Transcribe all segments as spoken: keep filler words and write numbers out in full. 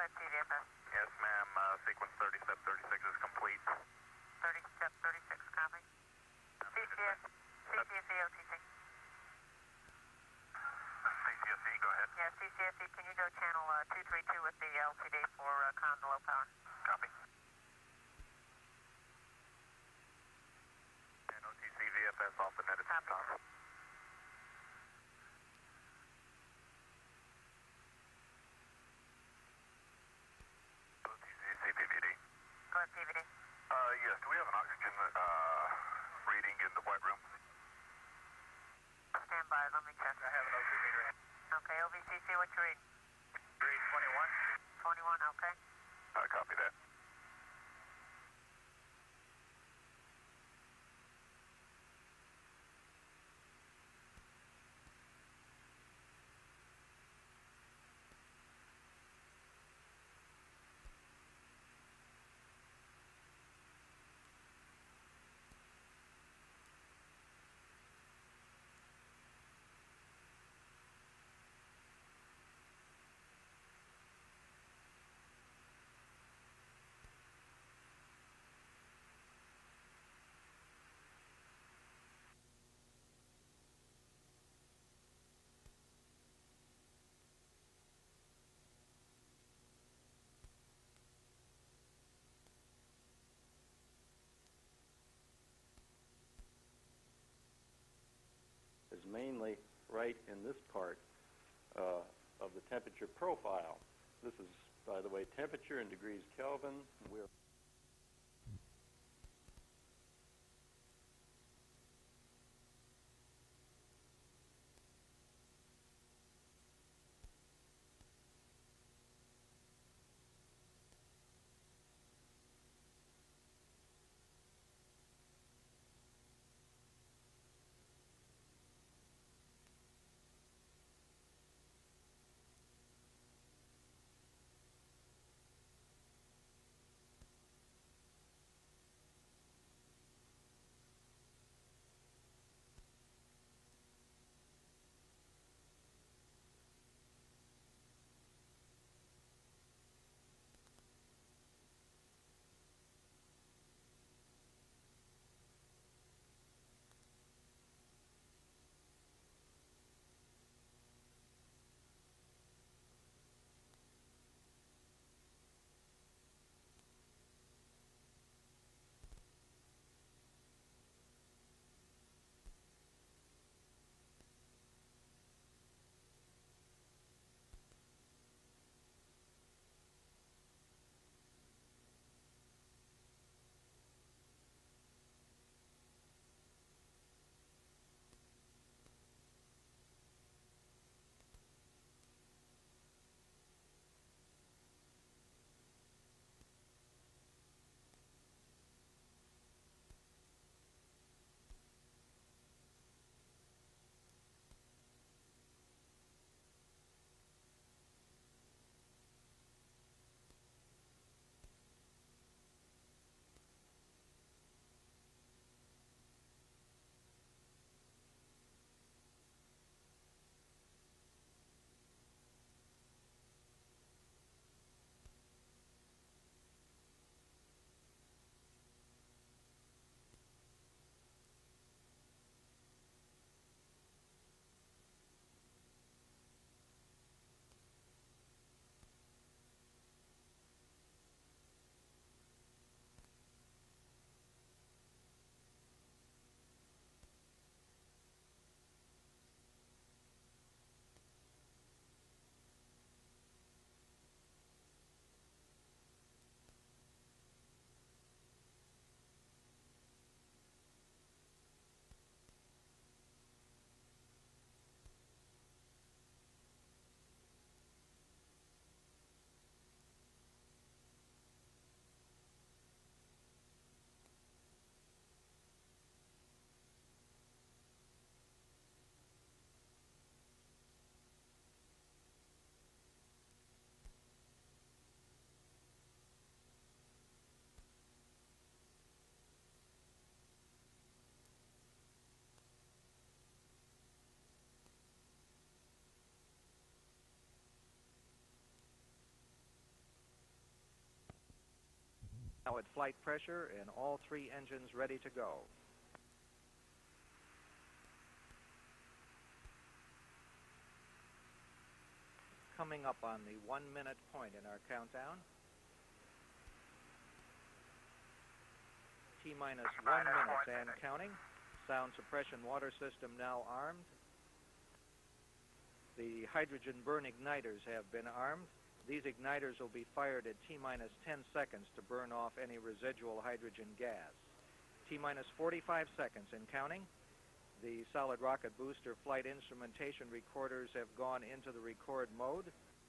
ahead, C V F S. Yes, ma'am. Uh, sequence thirty step thirty-six is complete. thirty step thirty-six, copy. C C S, C C S E O T C. C C S E, go ahead. Yeah, C C S E, can you go channel uh, two three two with the L T D for uh, comms low power? Copy. And O T C V F S off the net at this time. O T C C P V D. Go ahead, P V D. Uh, yes, do we have an oxygen uh, reading in the white room? Stand by, let me check. I have an O two meter. Okay, O V C C, what you read? three twenty-one. twenty-one, okay. Uh, copy that. Is mainly right in this part uh, of the temperature profile. This is, by the way, temperature in degrees Kelvin. We're at flight pressure and all three engines ready to go. Coming up on the one-minute point in our countdown. T-minus one minute and counting. Sound suppression water system now armed. The hydrogen burn igniters have been armed. These igniters will be fired at T-minus ten seconds to burn off any residual hydrogen gas. T-minus forty-five seconds and counting. The solid rocket booster flight instrumentation recorders have gone into the record mode.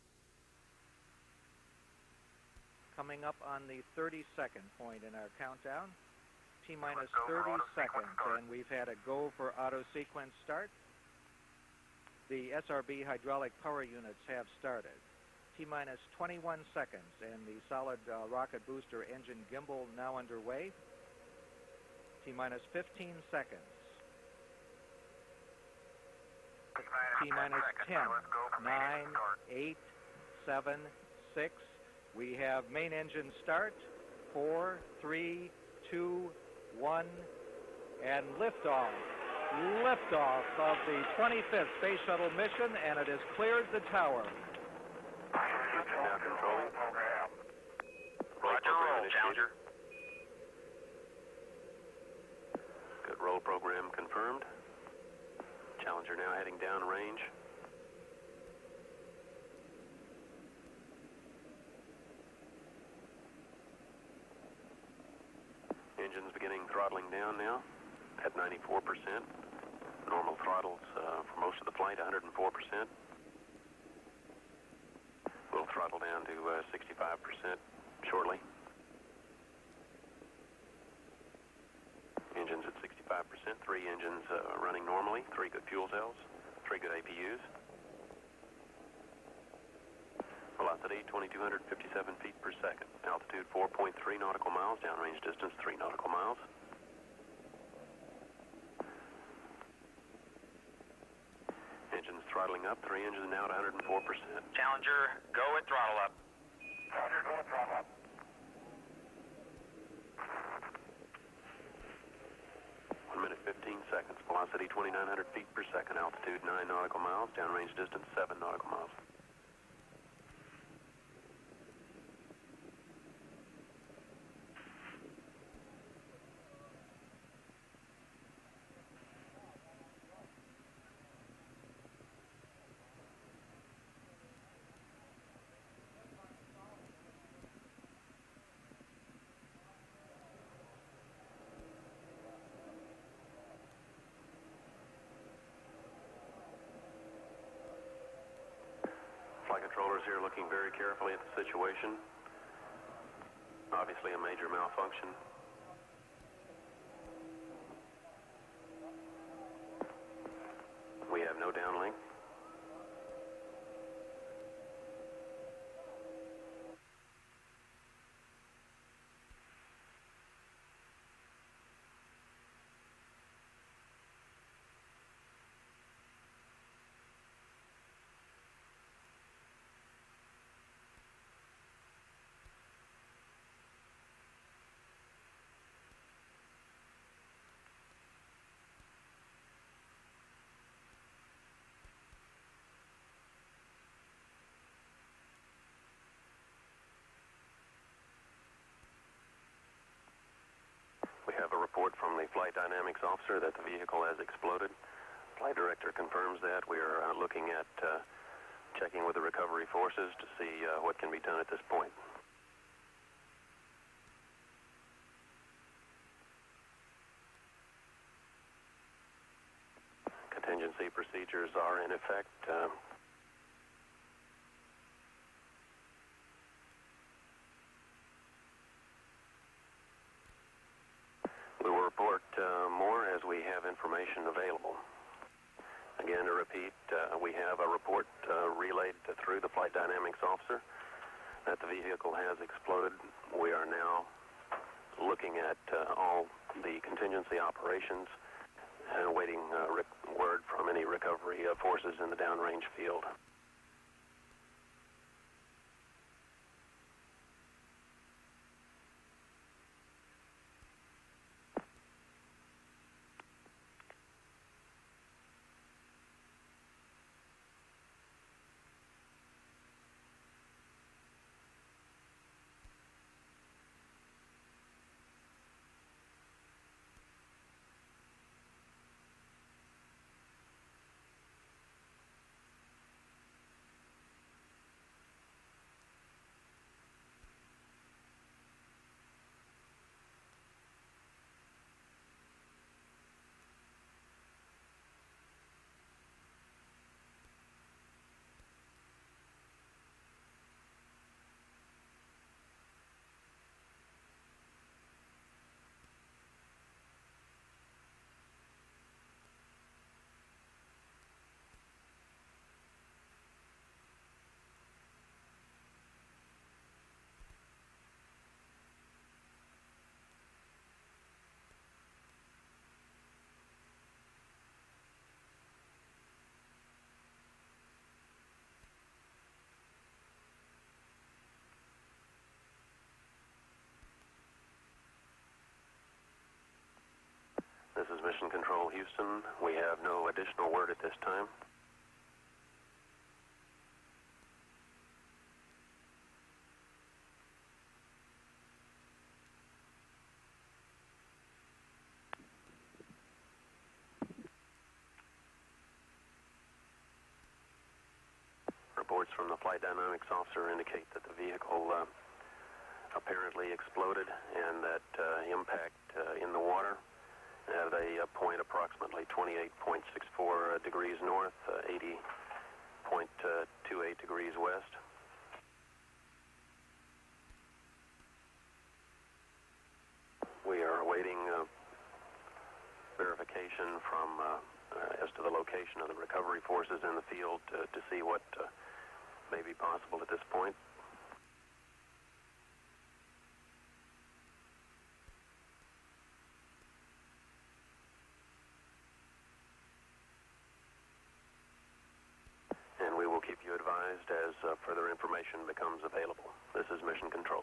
Coming up on the thirty-second point in our countdown. T-minus thirty seconds, and we've had a go for auto sequence start. The S R B hydraulic power units have started. T-minus twenty-one seconds, and the solid uh, rocket booster engine gimbal now underway. T-minus fifteen seconds. T-minus ten, nine, eight, seven, six. We have main engine start. Four, three, two, one, and liftoff. Liftoff of the twenty-fifth Space Shuttle mission, and it has cleared the tower. Now controlling. Roger, roll, Challenger. Good roll program confirmed. Challenger now heading downrange. Engines beginning throttling down now at ninety-four percent. Normal throttles uh, for most of the flight, one hundred four percent. We'll throttle down to uh, sixty-five percent shortly. Engines at sixty-five percent, three engines uh, running normally, three good fuel cells, three good A P Us. Velocity twenty-two fifty-seven feet per second. Altitude four point three nautical miles. Downrange distance three nautical miles. Engines throttling up. Three engines now at one hundred four percent. Challenger, go at throttle up. Roger, go at throttle up. One minute fifteen seconds. Velocity twenty-nine hundred feet per second. Altitude nine nautical miles. Downrange distance seven nautical miles. Flight controllers here looking very carefully at the situation. Obviously a major malfunction. We have no downlink. We have a report from the flight dynamics officer that the vehicle has exploded. Flight director confirms that. We are uh, looking at uh, checking with the recovery forces to see uh, what can be done at this point. Contingency procedures are in effect. Uh, We will report uh, more as we have information available. Again, to repeat, uh, we have a report uh, relayed through the flight dynamics officer that the vehicle has exploded. We are now looking at uh, all the contingency operations and awaiting uh, word from any recovery uh, forces in the downrange field. This is Mission Control Houston. We have no additional word at this time. Reports from the flight dynamics officer indicate that the vehicle uh, apparently exploded and that uh, impact uh, in the water at a uh, point approximately twenty-eight point six four uh, degrees north, uh, eighty point two eight degrees west. We are awaiting uh, verification from uh, uh, as to the location of the recovery forces in the field to, to see what uh, may be possible at this point. And we will keep you advised as uh, further information becomes available. This is Mission Control.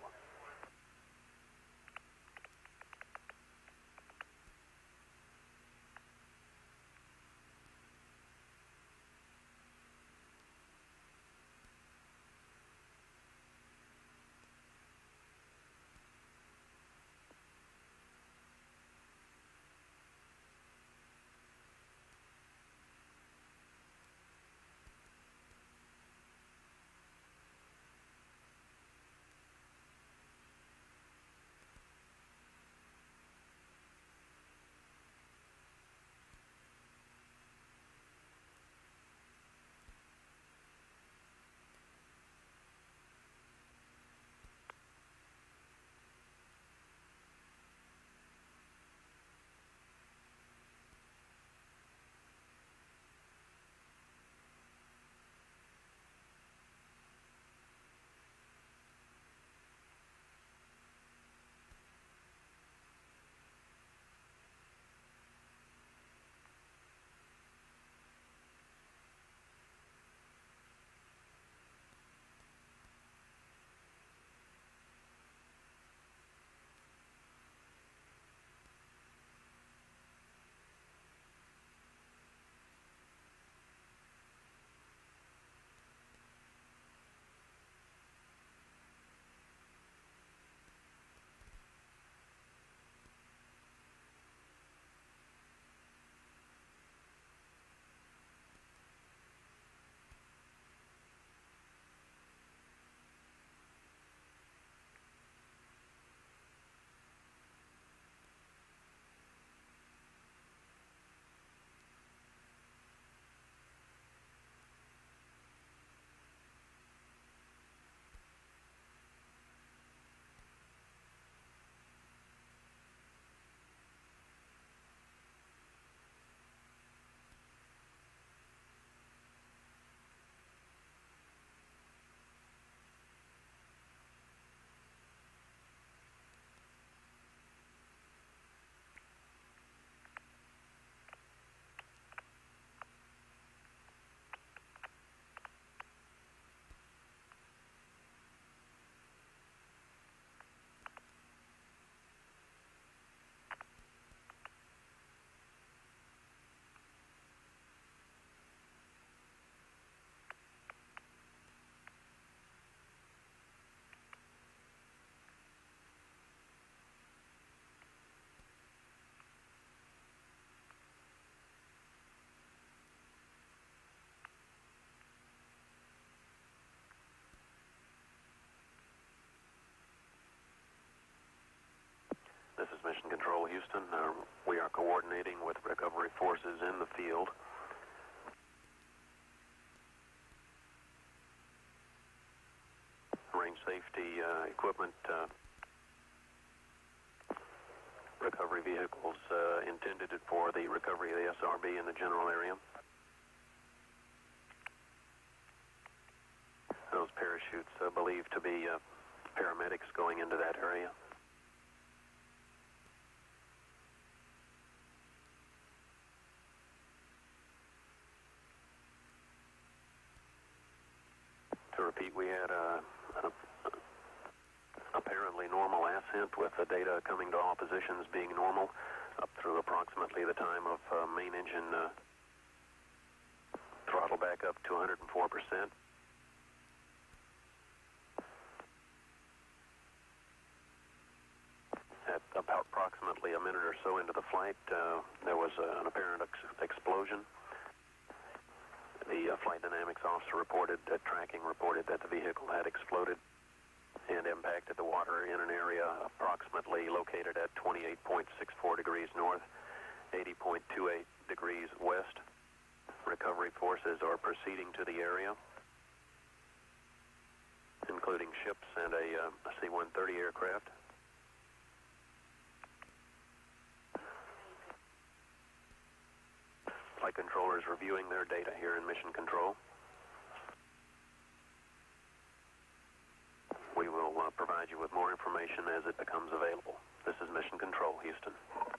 This is Mission Control Houston. Uh, we are coordinating with recovery forces in the field. Range safety uh, equipment, uh, recovery vehicles uh, intended for the recovery of the S R B in the general area. Those parachutes uh, believed to be uh, paramedics going into that area. To repeat, we had a, a, a apparently normal ascent with the data coming to all positions being normal. up through approximately the time of uh, main engine uh, throttle back up to one hundred four percent. At about approximately a minute or so into the flight, uh, there was uh, an apparent ex explosion. The uh, flight dynamics officer reported, uh, tracking reported that the vehicle had exploded and impacted the water in an area approximately located at twenty-eight point six four degrees north, eighty point two eight degrees west. Recovery forces are proceeding to the area, including ships and a, uh, a C one thirty aircraft. Flight controllers reviewing their data here in Mission Control. We will uh, provide you with more information as it becomes available. This is Mission Control, Houston.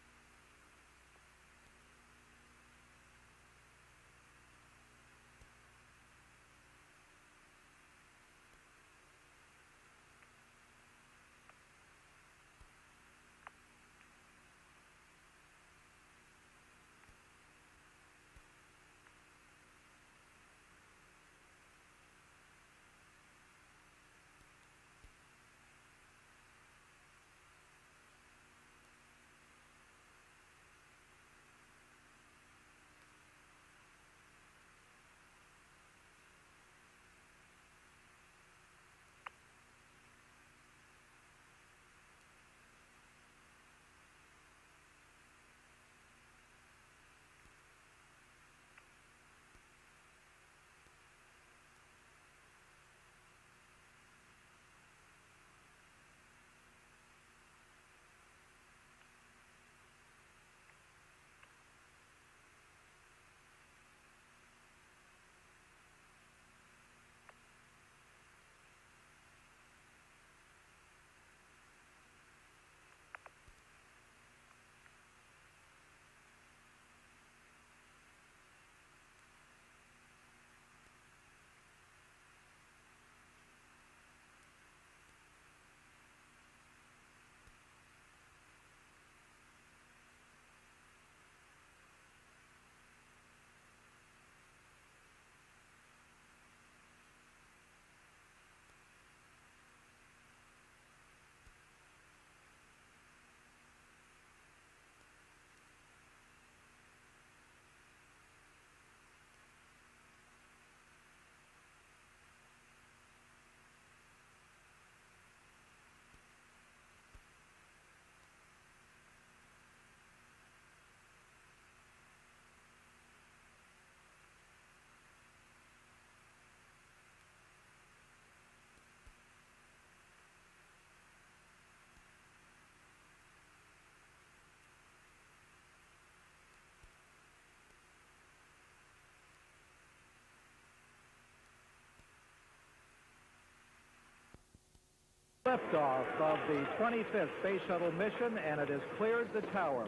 Liftoff of the twenty-fifth Space Shuttle mission, and it has cleared the tower.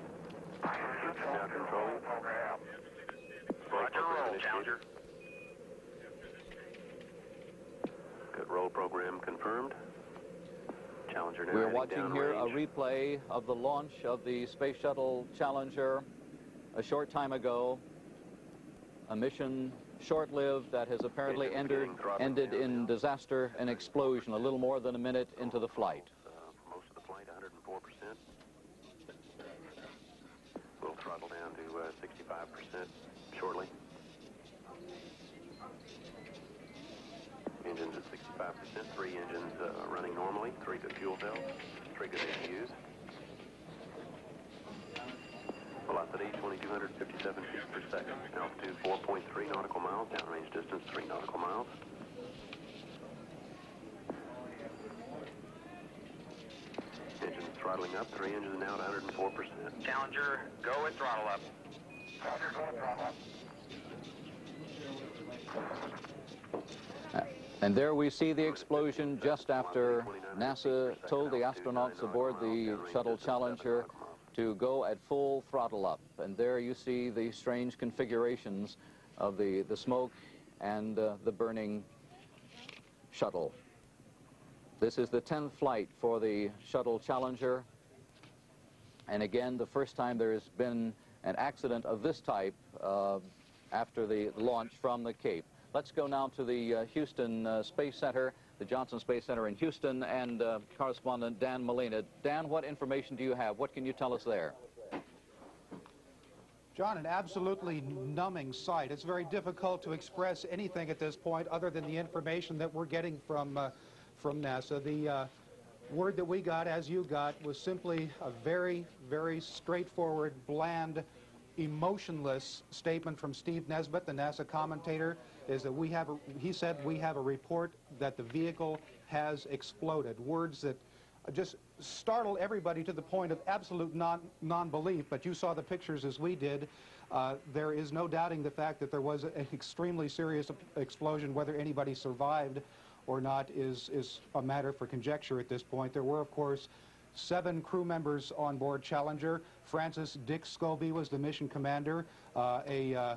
Now control. Roger, roll, Challenger. Good roll program confirmed. Challenger now We're heading watching here a downrange. replay of the launch of the Space Shuttle Challenger a short time ago. A mission short-lived that has apparently Engines ended, beginning throttling ended down in now. disaster and explosion a little more than a minute into the flight. Uh, for most of the flight, one hundred four percent. We'll throttle down to uh, sixty-five percent shortly. Engines at sixty-five percent. Three engines uh, running normally. Three good fuel belts. Three good A P Us. Velocity twenty-two fifty-seven feet per second. Altitude four point three nautical miles. Downrange distance three nautical miles. Engines throttling up. Three engines now at one hundred four percent. Challenger, go at throttle up. And there we see the explosion just after NASA told the astronauts aboard the Shuttle Challenger to go at full throttle up. And there you see the strange configurations of the, the smoke and uh, the burning shuttle. This is the tenth flight for the Shuttle Challenger, And again, the first time there has been an accident of this type uh, after the launch from the Cape. Let's go now to the uh, Houston uh, Space Center, the Johnson Space Center in Houston, and uh, correspondent Dan Molina. Dan, what information do you have? What can you tell us there? John, an absolutely numbing sight. It's very difficult to express anything at this point other than the information that we're getting from, uh, from NASA. The uh, word that we got, as you got, was simply a very, very straightforward, bland, emotionless statement from Steve Nesbitt, the NASA commentator, is that we have, a, he said, we have a report that the vehicle has exploded. Words that just startled everybody to the point of absolute non, non-belief, but you saw the pictures as we did. Uh, there is no doubting the fact that there was an extremely serious explosion. Whether anybody survived or not is, is a matter for conjecture at this point. There were, of course, seven crew members on board Challenger. Francis Dick Scobie was the mission commander. Uh, a, uh...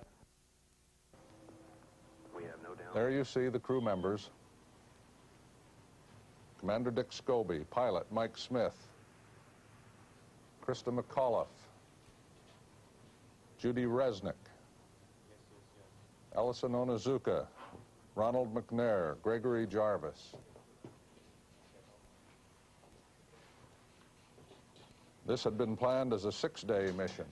We have no doubt. There you see the crew members. Commander Dick Scobie, pilot Mike Smith, Krista McAuliffe, Judy Resnick, Ellison Onizuka, Ronald McNair, Gregory Jarvis. This had been planned as a six-day mission.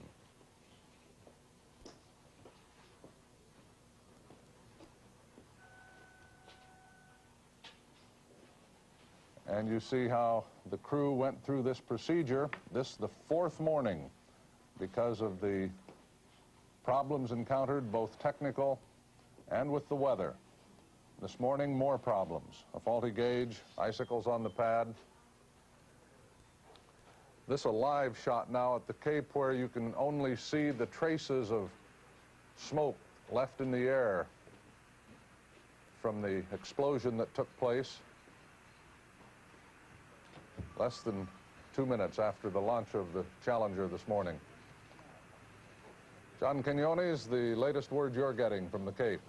And you see how the crew went through this procedure. This the fourth morning because of the problems encountered, both technical and with the weather. This morning, more problems. A faulty gauge, icicles on the pad. This a live shot now at the Cape where you can only see the traces of smoke left in the air from the explosion that took place less than two minutes after the launch of the Challenger this morning. John Quinones, the latest word you're getting from the Cape.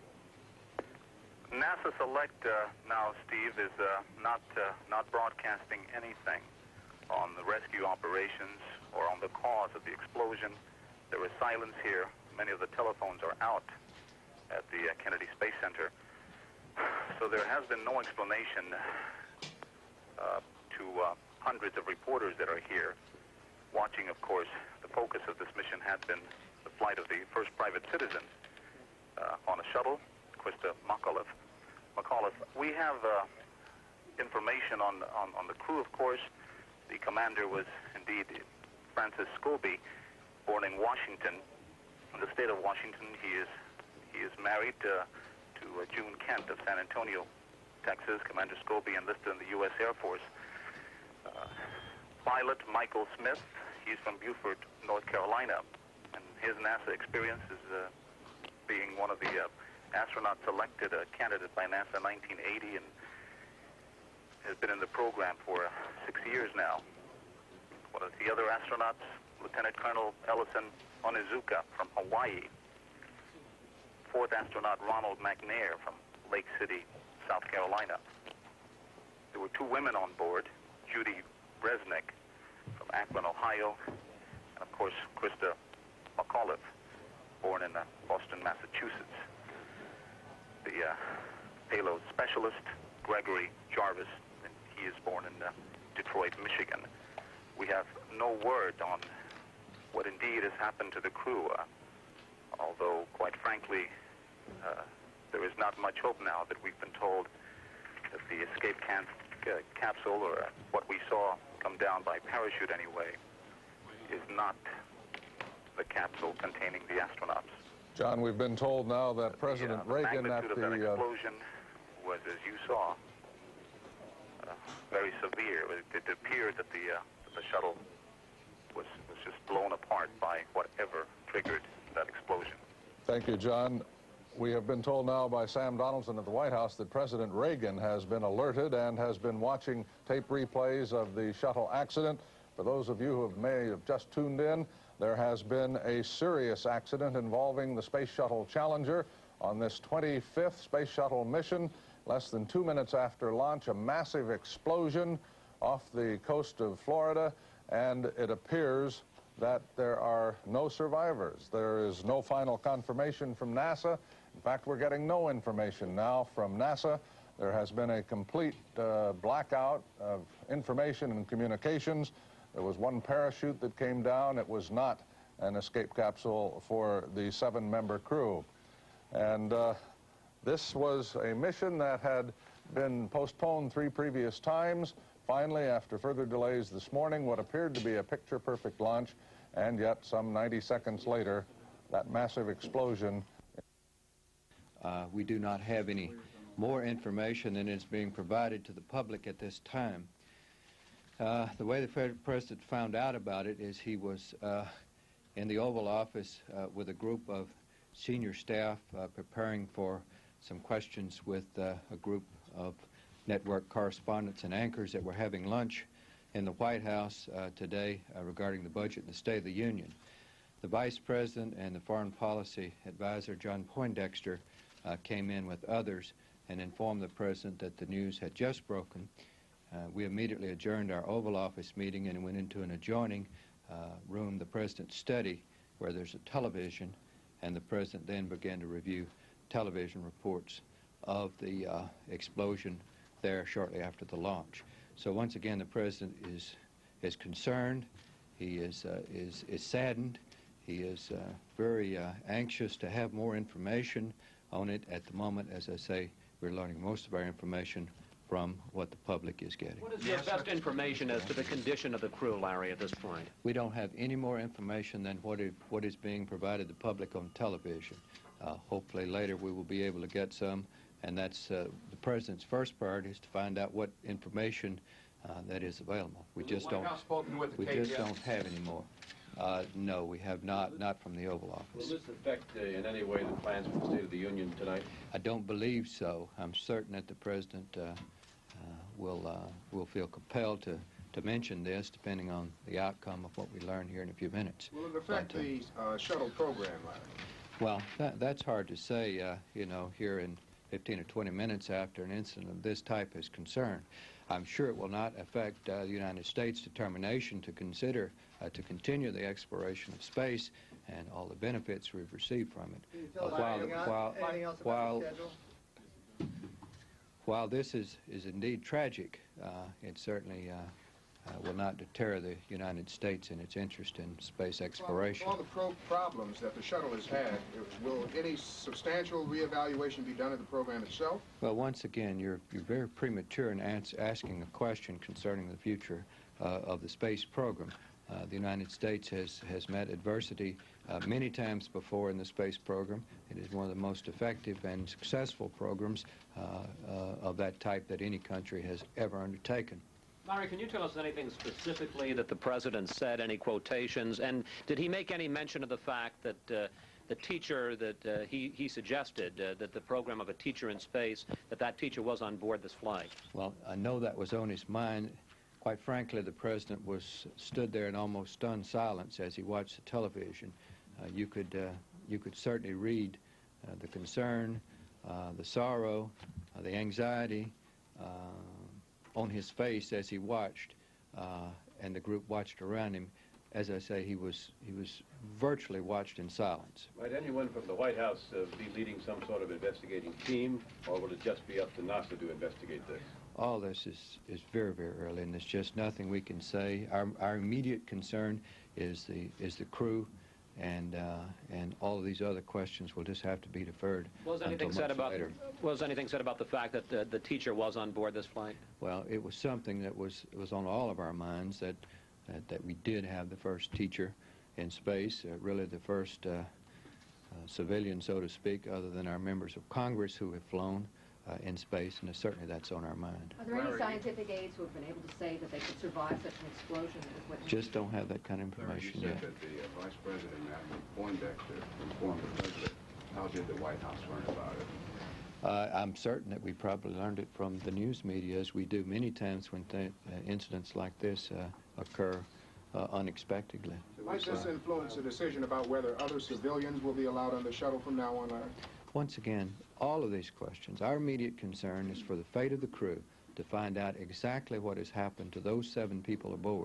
NASA Select uh, now, Steve, is uh, not, uh, not broadcasting anything on the rescue operations or on the cause of the explosion. There is silence here. Many of the telephones are out at the uh, Kennedy Space Center. So there has been no explanation uh, to uh, hundreds of reporters that are here watching. Of course, the focus of this mission had been the flight of the first private citizen uh, on a shuttle, Krista McAuliffe. McAuliffe. We have uh, information on, on, on the crew, of course. The commander was indeed Francis Scobie, born in Washington, in the state of Washington. He is, he is married uh, to uh, June Kent of San Antonio, Texas. Commander Scobie enlisted in the U S Air Force. Uh, pilot Michael Smith, he's from Beaufort, North Carolina, and his NASA experience is uh, being one of the uh, astronauts selected a candidate by NASA in nineteen eighty and has been in the program for uh, six years now. One of the other astronauts, Lieutenant Colonel Ellison Onizuka from Hawaii. Fourth astronaut Ronald McNair from Lake City, South Carolina. There were two women on board, Judy Resnick from Akron, Ohio, and of course Krista McAuliffe, born in uh, Boston, Massachusetts. The uh, payload specialist, Gregory Jarvis, and he is born in uh, Detroit, Michigan. We have no word on what indeed has happened to the crew, uh, although, quite frankly, uh, there is not much hope now that we've been told that the escape can uh, capsule, or uh, what we saw come down by parachute anyway, is not the capsule containing the astronauts. John, we've been told now that President the, uh, Reagan the at magnitude the... of that Uh, explosion was, as you saw, uh, very severe. It, it appeared that the, uh, that the shuttle was, was just blown apart by whatever triggered that explosion. Thank you, John. We have been told now by Sam Donaldson at the White House that President Reagan has been alerted and has been watching tape replays of the shuttle accident. For those of you who have may have just tuned in, there has been a serious accident involving the Space Shuttle Challenger on this twenty-fifth Space Shuttle mission. Less than two minutes after launch, a massive explosion off the coast of Florida, and it appears that there are no survivors. There is no final confirmation from NASA. In fact, we're getting no information now from NASA. There has been a complete uh, blackout of information and communications. There was one parachute that came down. It was not an escape capsule for the seven-member crew. And uh, this was a mission that had been postponed three previous times. Finally, after further delays this morning, what appeared to be a picture-perfect launch, and yet some ninety seconds later, that massive explosion. Uh, we do not have any more information than is being provided to the public at this time. Uh, the way the President found out about it is he was uh, in the Oval Office uh, with a group of senior staff uh, preparing for some questions with uh, a group of network correspondents and anchors that were having lunch in the White House uh, today uh, regarding the budget and the State of the Union. The Vice President and the Foreign Policy Advisor, John Poindexter, uh, came in with others and informed the President that the news had just broken. Uh, we immediately adjourned our Oval Office meeting and went into an adjoining uh, room, the President's study, where there's a television, and the President then began to review television reports of the uh, explosion there shortly after the launch. So once again, the President is is concerned. He is uh, is is saddened. He is uh, very uh, anxious to have more information on it. At the moment, as I say, we're learning most of our information from what the public is getting. What is your best information as to the condition of the crew, Larry, at this point? We don't have any more information than what is, what is being provided to the public on television. Uh, hopefully later we will be able to get some, and that's uh, the President's first priority is to find out what information uh, that is available. We just don't. We just don't have any more. Uh, no, we have not. Not from the Oval Office. Will this affect uh, in any way the plans for the State of the Union tonight? I don't believe so. I'm certain that the President uh, uh, will uh, will feel compelled to to mention this, depending on the outcome of what we learn here in a few minutes. Will it affect but, uh, the uh, shuttle program, Larry? Well, that, that's hard to say, uh, you know, here in fifteen or twenty minutes after an incident of this type is concerned. I'm sure it will not affect uh, the United States' determination to consider, uh, to continue the exploration of space and all the benefits we've received from it. Uh, while, while, while, while this is, is indeed tragic, uh, it certainly uh, Uh, will not deter the United States in its interest in space exploration. Well, all the pro problems that the shuttle has had, will any substantial reevaluation be done of the program itself? Well, once again, you're, you're very premature in ans asking a question concerning the future uh, of the space program. Uh, the United States has, has met adversity uh, many times before in the space program. It is one of the most effective and successful programs uh, uh, of that type that any country has ever undertaken. Larry, can you tell us anything specifically that the President said, any quotations, and did he make any mention of the fact that uh, the teacher that uh, he, he suggested, uh, that the program of a teacher in space, that that teacher was on board this flight? Well, I know that was on his mind. Quite frankly, the President was stood there in almost stunned silence as he watched the television. Uh, you could uh, you could certainly read uh, the concern, uh, the sorrow, uh, the anxiety uh, on his face as he watched, uh, and the group watched around him. As I say, he was he was virtually watched in silence. Might anyone from the White House uh, be leading some sort of investigating team, or will it just be up to NASA to investigate this? All this is, is very, very early, and there's just nothing we can say. Our, our immediate concern is the is the crew, and uh, and all of these other questions will just have to be deferred. Was anything until said much about later. was anything said about the fact that the, the teacher was on board this flight? Well, it was something that was it was on all of our minds that that, that we did have the first teacher in space, uh, really the first uh, uh, civilian, so to speak, other than our members of Congress who have flown uh, in space, and certainly that's on our mind. Are there any scientific aides who have been able to say that they could survive such an explosion? With Just don't have that kind of information you said yet. that the uh, Vice President, Admiral Poindexter, informed the President. How did the White House learn about it? Uh, I'm certain that we probably learned it from the news media, as we do many times when th uh, incidents like this uh, occur uh, unexpectedly. Might this influence the decision about whether other civilians will be allowed on the shuttle from now on, Larry? Once again, all of these questions, our immediate concern is for the fate of the crew, to find out exactly what has happened to those seven people aboard.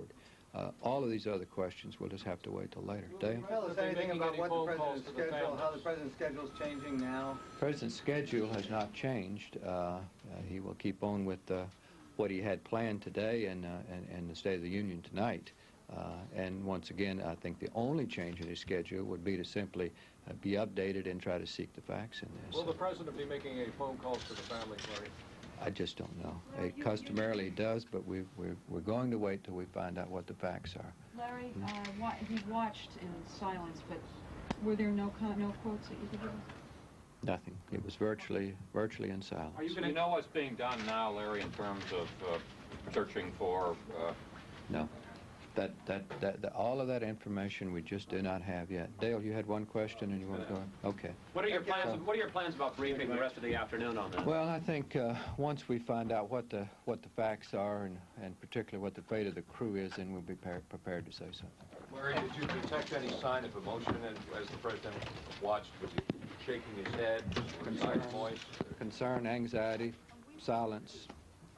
Uh, all of these other questions, we'll just have to wait till later. Dale? Tell us anything about what the president's schedule, how the president's schedule is changing now? The president's schedule has not changed. Uh, uh, he will keep on with uh, what he had planned today and, uh, and, and the State of the Union tonight. Uh, and once again, I think the only change in his schedule would be to simply uh, be updated and try to seek the facts in this. Will the president be making a phone call to the family, Larry? I just don't know. It customarily does, but we, we're, we're going to wait till we find out what the facts are. Larry, uh, wa he watched in silence, but were there no con no quotes that you could give us? Nothing. It was virtually, virtually in silence. Are you going to know what's being done now, Larry, in terms of uh, searching for? Uh... No. That, that, that, that, all of that information we just do not have yet. Dale, you had one question and you want to go? Okay. What are your plans? So, what are your plans about briefing the rest of the afternoon on this? Well, I think uh, once we find out what the what the facts are and and particularly what the fate of the crew is, then we'll be par prepared to say something. Larry, did you detect any sign of emotion as, as the president watched? Was he shaking his head? Concern, voice? Concern, anxiety, silence.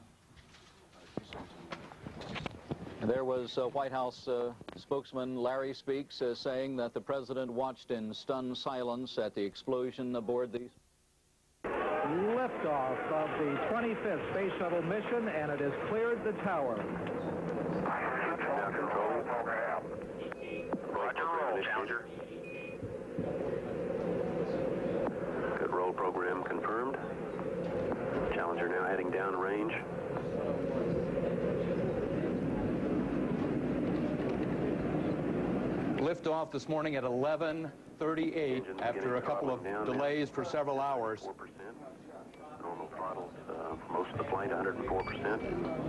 And there was uh, White House uh, spokesman Larry Speaks uh, saying that the president watched in stunned silence at the explosion aboard the... Liftoff of the twenty-fifth Space Shuttle mission, and it has cleared the tower. Now control. Roger, roll, Challenger. Good roll program confirmed. Challenger now heading down range. Liftoff this morning at eleven thirty-eight after a couple of delays for several hours. four percent. Normal throttles uh, for most of the flight, one hundred four percent.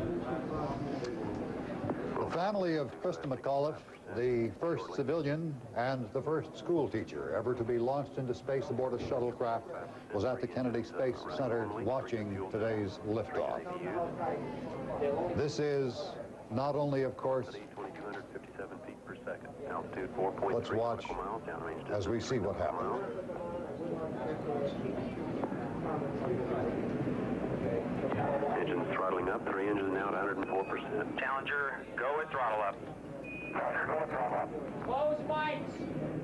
The family of Krista McAuliffe, the first civilian and the first school teacher ever to be launched into space aboard a shuttlecraft, was at the Kennedy Space Center watching today's liftoff. This is not only, of course, let's watch as we see what happens. Engines throttling up, three engines now at one hundred four percent. Challenger, go with throttle up. Challenger, go with throttle up. Close lights.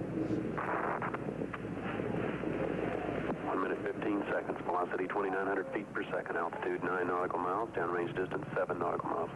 One minute, fifteen seconds. Velocity twenty-nine hundred feet per second. Altitude nine nautical miles. Downrange distance seven nautical miles.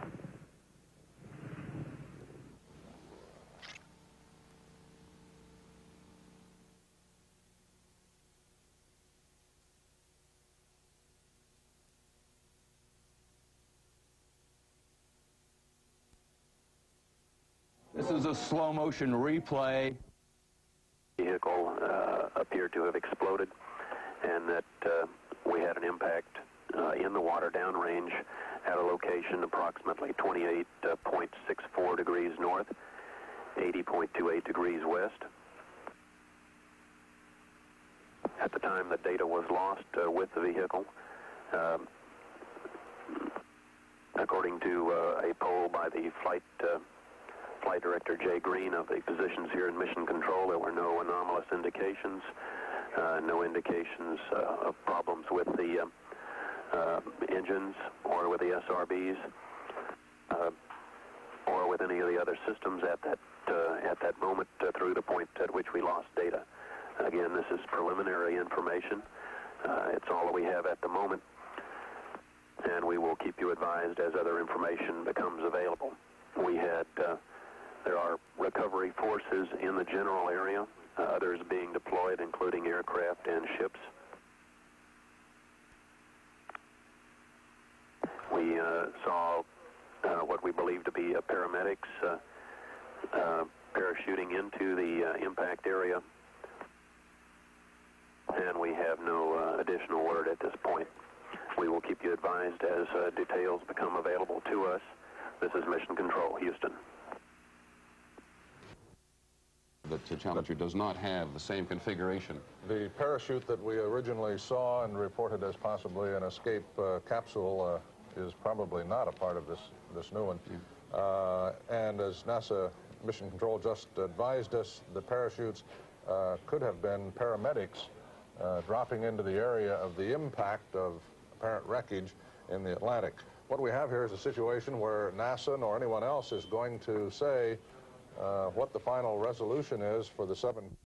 This is a slow motion replay. Vehicle uh, appeared to have exploded, and that uh, we had an impact uh, in the water downrange at a location approximately twenty-eight point six four degrees north, eighty point two eight degrees west. At the time the data was lost uh, with the vehicle, um, according to uh, a poll by the flight uh, Flight Director Jay Green of the positions here in Mission Control, there were no anomalous indications, uh, no indications uh, of problems with the uh, uh, engines or with the S R Bs uh, or with any of the other systems at that uh, at that moment uh, through the point at which we lost data. Again, this is preliminary information. Uh, it's all that we have at the moment, and we will keep you advised as other information becomes available. We had uh, There are recovery forces in the general area, uh, others being deployed, including aircraft and ships. We uh, saw uh, what we believe to be uh, paramedics uh, uh, parachuting into the uh, impact area, and we have no uh, additional word at this point. We will keep you advised as uh, details become available to us. This is Mission Control, Houston. That the Challenger does not have the same configuration. The parachute that we originally saw and reported as possibly an escape uh, capsule uh, is probably not a part of this, this new one. Uh, and as NASA Mission Control just advised us, the parachutes uh, could have been paramedics uh, dropping into the area of the impact of apparent wreckage in the Atlantic. what we have here is a situation where NASA nor anyone else is going to say uh, what the final resolution is for the seven